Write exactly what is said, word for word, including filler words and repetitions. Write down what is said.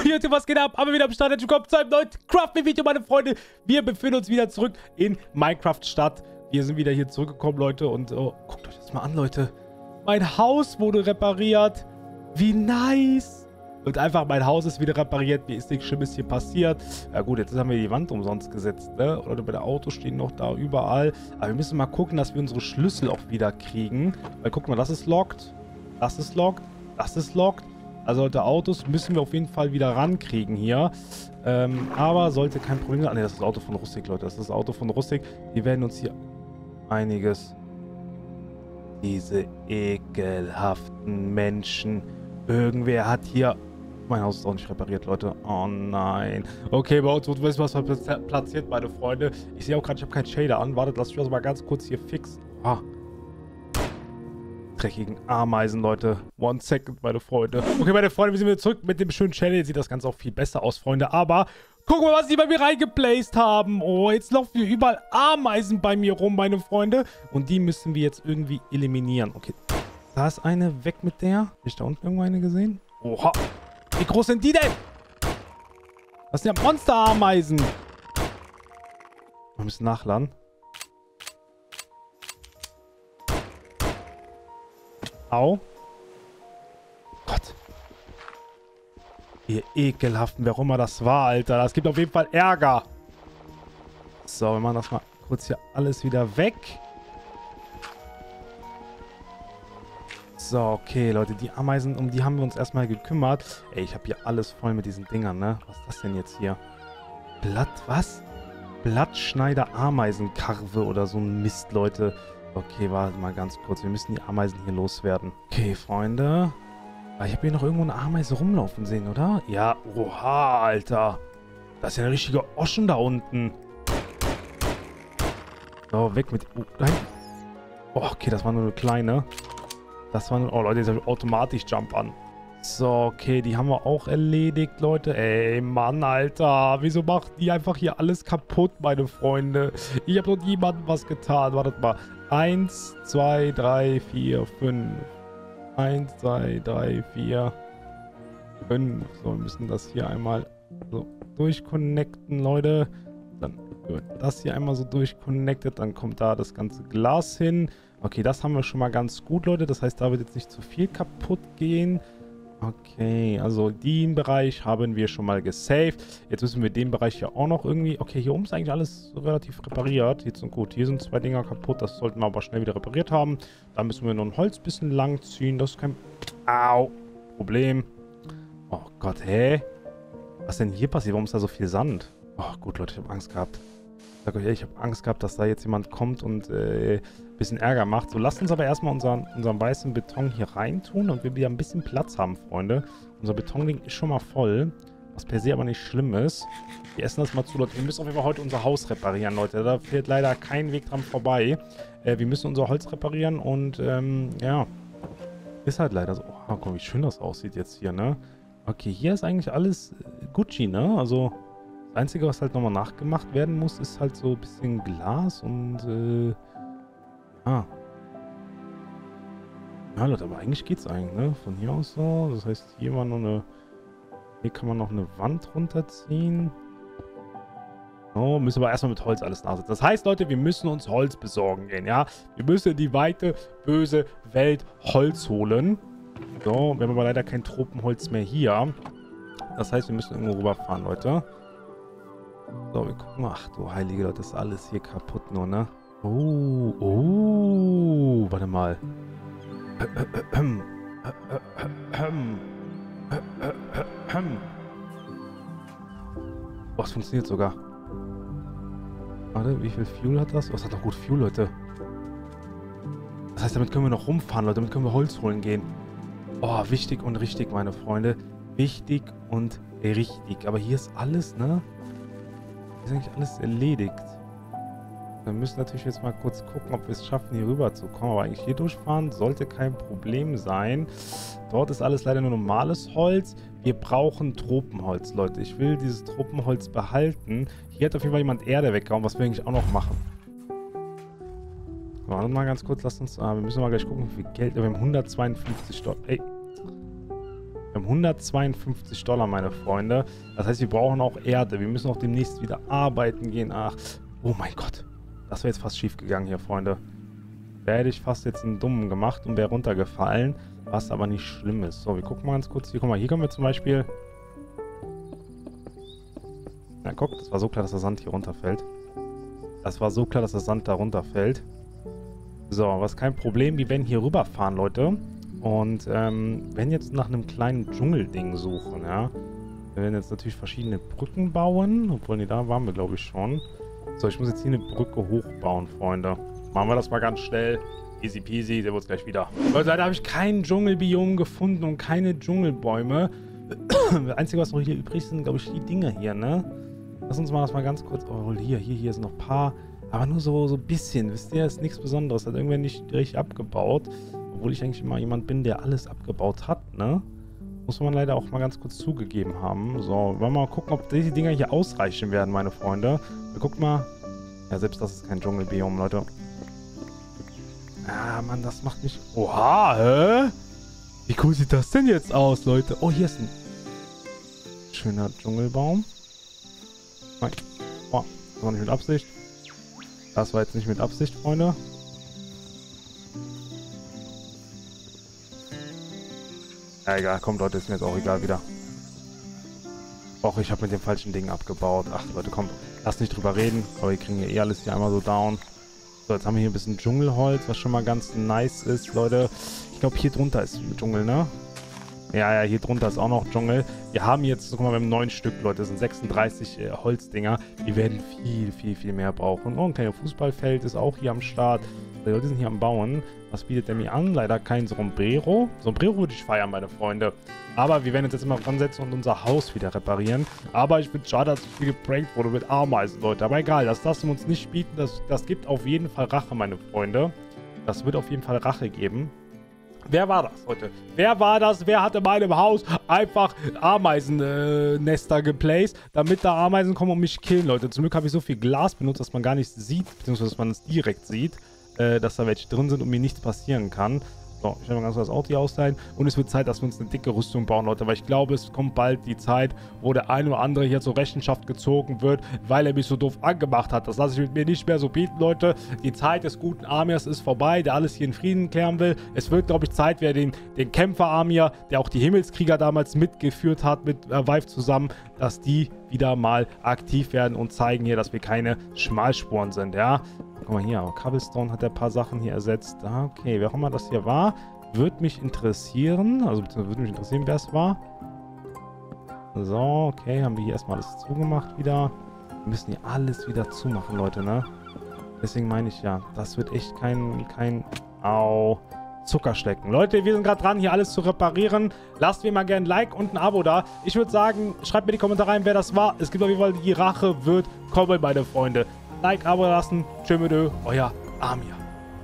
YouTube, was geht ab? Aber wieder am Start. Herzlich willkommen zu einem neuen Craft-Video, meine Freunde. Wir befinden uns wieder zurück in Minecraft-Stadt. Wir sind wieder hier zurückgekommen, Leute. Und oh, guckt euch das mal an, Leute. Mein Haus wurde repariert. Wie nice. Und einfach, mein Haus ist wieder repariert. Mir ist nichts Schlimmes hier passiert. Ja gut, jetzt haben wir die Wand umsonst gesetzt, ne? Leute, bei der Autos stehen noch da überall. Aber wir müssen mal gucken, dass wir unsere Schlüssel auch wieder kriegen. Weil, guck mal, das ist locked. Das ist locked. Das ist locked. Also, Leute, Autos müssen wir auf jeden Fall wieder rankriegen hier. Ähm, aber sollte kein Problem sein. Ah, ne, das ist das Auto von Rustic, Leute. Das ist das Auto von Rustic. Die werden uns hier einiges... Diese ekelhaften Menschen. Irgendwer hat hier... Mein Haus ist auch nicht repariert, Leute. Oh nein. Okay, bei uns wird wissen, was platziert, meine Freunde. Ich sehe auch gerade, ich habe keinen Shader an. Wartet, lasst mich das mal ganz kurz hier fixen. Ah. Dreckigen Ameisen, Leute. One second, meine Freunde. Okay, meine Freunde, wir sind wieder zurück mit dem schönen Channel. Jetzt sieht das Ganze auch viel besser aus, Freunde. Aber guck mal, was die bei mir reingeplaced haben. Oh, jetzt laufen hier überall Ameisen bei mir rum, meine Freunde. Und die müssen wir jetzt irgendwie eliminieren. Okay, da ist eine. Weg mit der. Habe ich da unten irgendwo eine gesehen? Oha. Wie groß sind die denn? Das sind ja Monster-Ameisen. Wir müssen nachladen. Au. Gott. Ihr ekelhaften, wer auch immer das war, Alter. Das gibt auf jeden Fall Ärger. So, wir machen das mal kurz hier alles wieder weg. So, okay, Leute, die Ameisen, um die haben wir uns erstmal gekümmert. Ey, ich habe hier alles voll mit diesen Dingern, ne? Was ist das denn jetzt hier? Blatt, was? Blattschneider-Ameisenkarve oder so ein Mist, Leute. Okay, warte mal ganz kurz. Wir müssen die Ameisen hier loswerden. Okay, Freunde. Ah, ich habe hier noch irgendwo eine Ameise rumlaufen sehen, oder? Ja, oha, Alter. Das ist ja eine richtige Oschen da unten. So, weg mit... Oh, nein. Oh, okay, das war nur eine kleine. Das war nur... Oh, Leute, jetzt habe ich automatisch Jump an. So, okay, die haben wir auch erledigt, Leute. Ey, Mann, Alter. Wieso macht die einfach hier alles kaputt, meine Freunde? Ich habe doch niemandem was getan. Wartet mal. Eins, zwei, drei, vier, fünf. Eins, zwei, drei, vier, fünf. So, wir müssen das hier einmal so durchconnecten, Leute. Dann wird das hier einmal so durchconnected. Dann kommt da das ganze Glas hin. Okay, das haben wir schon mal ganz gut, Leute. Das heißt, da wird jetzt nicht zu viel kaputt gehen. Okay, also den Bereich haben wir schon mal gesaved. Jetzt müssen wir den Bereich ja auch noch irgendwie... Okay, hier oben ist eigentlich alles relativ repariert. Jetzt sind gut, hier sind zwei Dinger kaputt. Das sollten wir aber schnell wieder repariert haben. Da müssen wir nur ein Holz ein bisschen lang ziehen. Das ist kein... Au! Problem. Oh Gott, hä? Was denn hier passiert? Warum ist da so viel Sand? Oh gut, Leute, ich habe Angst gehabt. Ich sag euch ehrlich, ich habe Angst gehabt, dass da jetzt jemand kommt und äh, ein bisschen Ärger macht. So, lasst uns aber erstmal unseren, unseren weißen Beton hier reintun und wir wieder ein bisschen Platz haben, Freunde. Unser Betonding ist schon mal voll, was per se aber nicht schlimm ist. Wir essen das mal zu, Leute. Wir müssen auf jeden Fall heute unser Haus reparieren, Leute. Da fehlt leider kein Weg dran vorbei. Äh, wir müssen unser Holz reparieren und, ähm, ja. Ist halt leider so. Oh, guck mal, wie schön das aussieht jetzt hier, ne? Okay, hier ist eigentlich alles Gucci, ne? Also... Das Einzige, was halt nochmal nachgemacht werden muss, ist halt so ein bisschen Glas und, äh, ah. Ja, Leute, aber eigentlich geht's eigentlich, ne? Von hier aus so. Das heißt, hier war noch eine, hier kann man noch eine Wand runterziehen. So, müssen wir erstmal mit Holz alles nachsetzen. Das heißt, Leute, wir müssen uns Holz besorgen gehen, ja? Wir müssen in die weite, böse Welt Holz holen. So, wir haben aber leider kein Tropenholz mehr hier. Das heißt, wir müssen irgendwo rüberfahren, Leute. So, wir gucken mal. Ach du heilige Leute, das ist alles hier kaputt nur, ne? Oh, oh, warte mal. Oh, es funktioniert sogar. Warte, wie viel Fuel hat das? Oh, es hat doch gut Fuel, Leute. Das heißt, damit können wir noch rumfahren, Leute. Damit können wir Holz holen gehen. Oh, wichtig und richtig, meine Freunde. Wichtig und richtig. Aber hier ist alles, ne? Ist eigentlich alles erledigt. Wir müssen natürlich jetzt mal kurz gucken, ob wir es schaffen, hier rüber zu kommen. Aber eigentlich hier durchfahren sollte kein Problem sein. Dort ist alles leider nur normales Holz. Wir brauchen Tropenholz, Leute. Ich will dieses Tropenholz behalten. Hier hat auf jeden Fall jemand Erde weggehauen, was wir eigentlich auch noch machen. Warte mal ganz kurz, lasst uns... Ah, wir müssen mal gleich gucken, wie viel Geld... Wir haben hundertzweiundfünfzig Dollar. Ey. Wir Wir haben hundertzweiundfünfzig Dollar, meine Freunde. Das heißt, wir brauchen auch Erde. Wir müssen auch demnächst wieder arbeiten gehen. Ach, oh mein Gott. Das wäre jetzt fast schief gegangen hier, Freunde. Da hätte ich fast jetzt einen Dummen gemacht und wäre runtergefallen. Was aber nicht schlimm ist. So, wir gucken mal ganz kurz. Hier, guck mal, hier können wir zum Beispiel... Na, guck, das war so klar, dass der Sand hier runterfällt. Das war so klar, dass der Sand da runterfällt. So, was kein Problem. Wir werden hier rüberfahren, Leute. Und ähm, werden jetzt nach einem kleinen Dschungelding suchen, ja. Wir werden jetzt natürlich verschiedene Brücken bauen. Obwohl, nee, da waren wir, glaube ich, schon. So, ich muss jetzt hier eine Brücke hochbauen, Freunde. Machen wir das mal ganz schnell. Easy peasy, sehen wir uns gleich wieder. Leute, leider habe ich kein Dschungelbiom gefunden und keine Dschungelbäume. Das Einzige, was noch hier übrig sind, glaube ich, die Dinger hier, ne? Lass uns mal das mal ganz kurz... Oh, hier, hier, hier sind noch ein paar... Aber nur so so ein bisschen, wisst ihr? Ist nichts Besonderes. Hat irgendwer nicht richtig abgebaut. Obwohl ich eigentlich immer jemand bin, der alles abgebaut hat, ne? Muss man leider auch mal ganz kurz zugegeben haben. So, wollen wir mal gucken, ob diese Dinger hier ausreichen werden, meine Freunde. Guckt mal. Ja, selbst das ist kein Dschungelbiom, Leute. Ah, Mann, das macht mich... Oha, hä? Wie cool sieht das denn jetzt aus, Leute? Oh, hier ist ein schöner Dschungelbaum. Nein. Oh, das war nicht mit Absicht. Das war jetzt nicht mit Absicht, Freunde. Ja, egal. Komm, Leute, ist mir jetzt auch egal wieder. Och, ich habe mit dem falschen Ding abgebaut. Ach, Leute, komm. Lass nicht drüber reden. Aber wir kriegen hier eh alles hier einmal so down. So, jetzt haben wir hier ein bisschen Dschungelholz, was schon mal ganz nice ist, Leute. Ich glaube, hier drunter ist Dschungel, ne? Ja, ja, hier drunter ist auch noch Dschungel. Wir haben jetzt, guck mal, wir haben neun Stück, Leute. Das sind sechsunddreißig äh, Holzdinger. Die werden viel, viel, viel mehr brauchen. Oh, ein kleines Fußballfeld ist auch hier am Start. Die Leute sind hier am Bauen. Was bietet der mir an? Leider kein Sombrero. Sombrero würde ich feiern, meine Freunde. Aber wir werden uns jetzt immer ransetzen und unser Haus wieder reparieren. Aber ich finde es schade, dass so viel geprankt wurde mit Ameisen, Leute. Aber egal, das lassen wir uns nicht bieten. Das, das gibt auf jeden Fall Rache, meine Freunde. Das wird auf jeden Fall Rache geben. Wer war das heute? Wer war das? Wer hat in meinem Haus einfach Ameisennester äh, geplaced, damit da Ameisen kommen und mich killen, Leute? Zum Glück habe ich so viel Glas benutzt, dass man gar nichts sieht, beziehungsweise dass man es direkt sieht, äh, dass da welche drin sind und mir nichts passieren kann. So, ich werde mal ganz kurz das Auto hier ausleihen. Und es wird Zeit, dass wir uns eine dicke Rüstung bauen, Leute. Weil ich glaube, es kommt bald die Zeit, wo der ein oder andere hier zur Rechenschaft gezogen wird, weil er mich so doof angemacht hat. Das lasse ich mit mir nicht mehr so bieten, Leute. Die Zeit des guten Amirs ist vorbei, der alles hier in Frieden klären will. Es wird, glaube ich, Zeit, wer den, den Kämpfer-Amir, der auch die Himmelskrieger damals mitgeführt hat, mit äh, Vive zusammen, dass die wieder mal aktiv werden und zeigen hier, dass wir keine Schmalspuren sind, ja. Guck mal hier, Cobblestone hat ein paar Sachen hier ersetzt. Ah, okay, wer auch immer das hier war, würde mich interessieren. Also, würde mich interessieren, wer es war. So, okay, haben wir hier erstmal alles zugemacht wieder. Wir müssen hier alles wieder zumachen, Leute, ne? Deswegen meine ich ja, das wird echt kein, kein, au, Zuckerstecken. Leute, wir sind gerade dran, hier alles zu reparieren. Lasst mir mal gerne ein Like und ein Abo da. Ich würde sagen, schreibt mir in die Kommentare rein, wer das war. Es gibt auf jeden Fall, die Rache wird kommen, meine Freunde. Like, Abo lassen. Tschö mit Ö, euer Amir.